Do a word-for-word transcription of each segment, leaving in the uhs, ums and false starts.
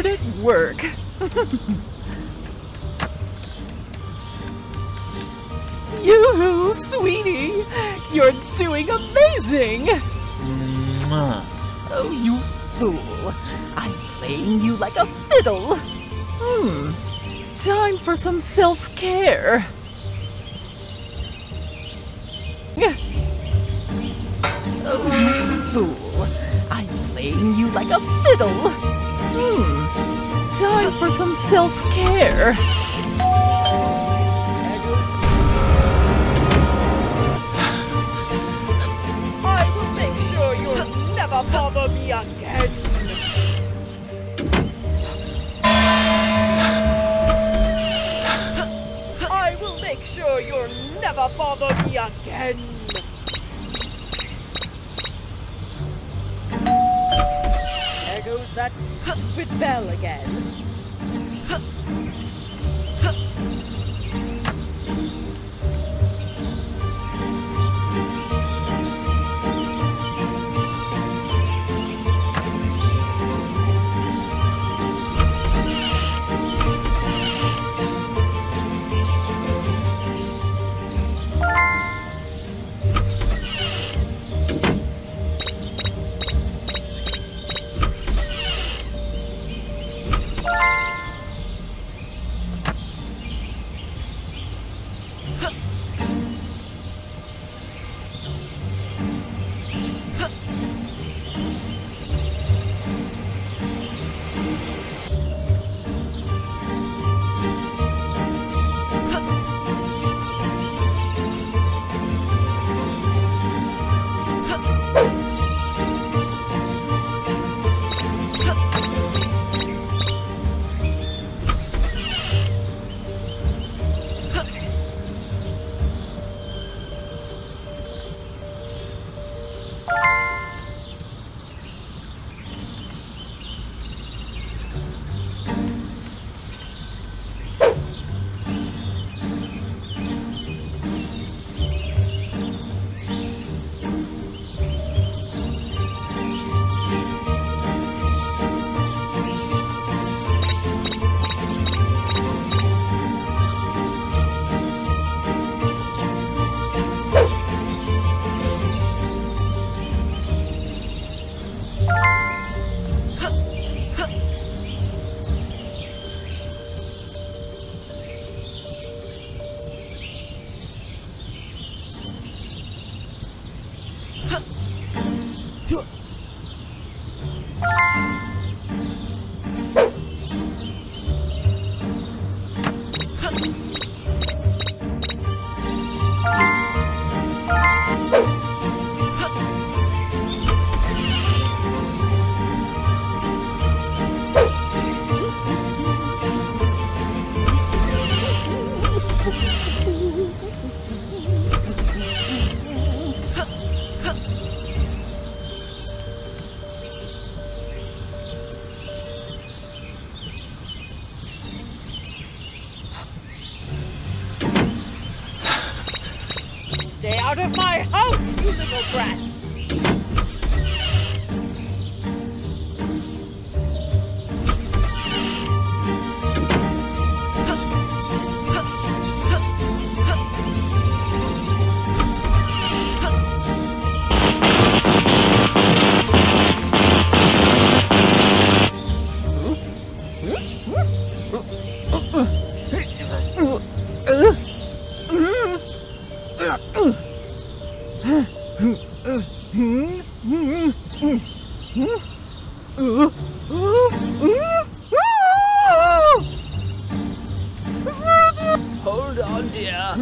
hard at work. Yoo-hoo, sweetie! You're doing amazing! Mwah. Oh, you fool. I'm playing you like a fiddle. Hmm. Time for some self-care. Oh, you fool. I'm playing you like a fiddle. Hmm. Time for some self-care. I will make sure you'll never bother me again. I will make sure you'll never bother me again. There goes that stupid bell again. Stay out of my house, you little brat! Hold on, dear.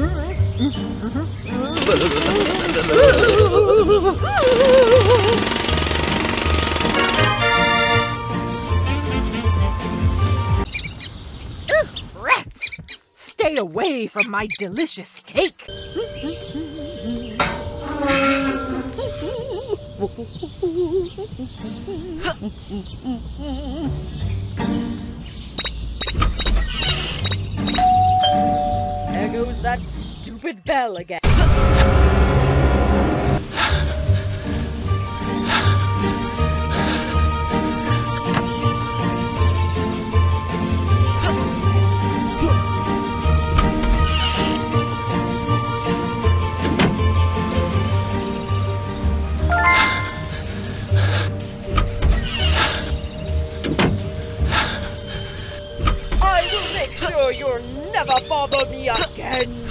Rats! Stay away from my delicious cake! There goes that stupid bell again. bother me again.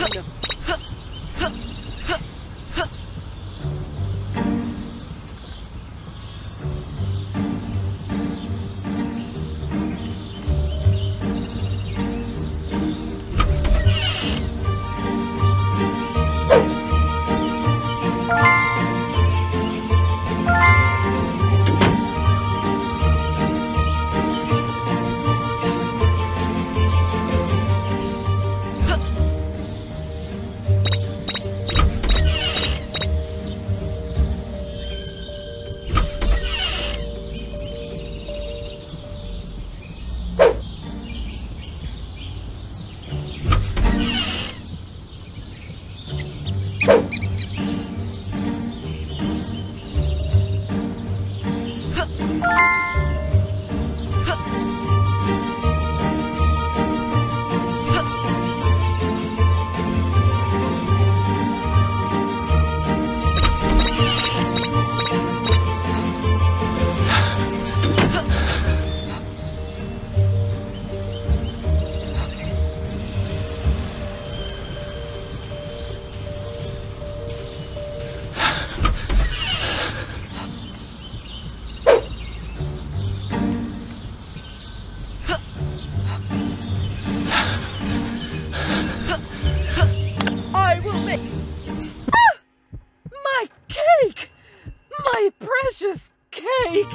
I will make... Ah! My cake! My precious cake!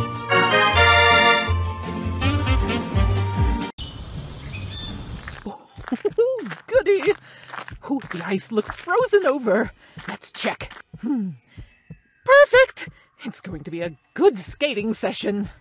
Oh, goody! Oh, the ice looks frozen over. Let's check. Hmm. Perfect! It's going to be a good skating session.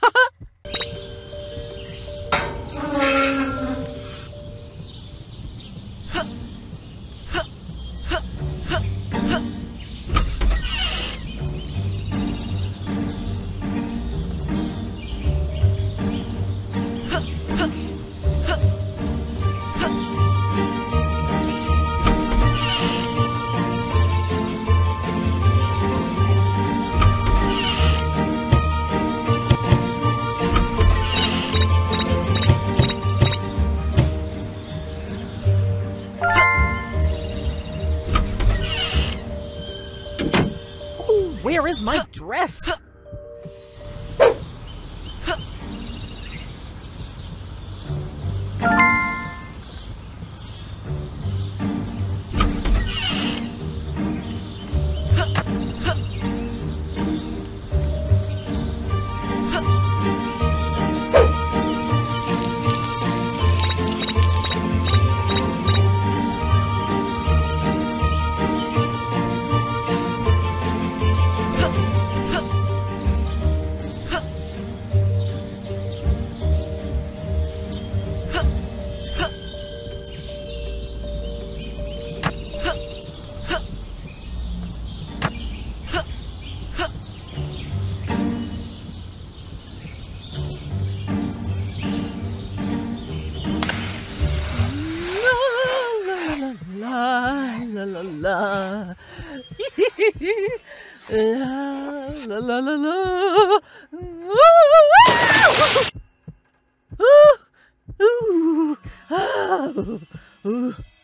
Where is my dress? La la la. La la la la la. Ooh. Ooh. Oh. Ooh.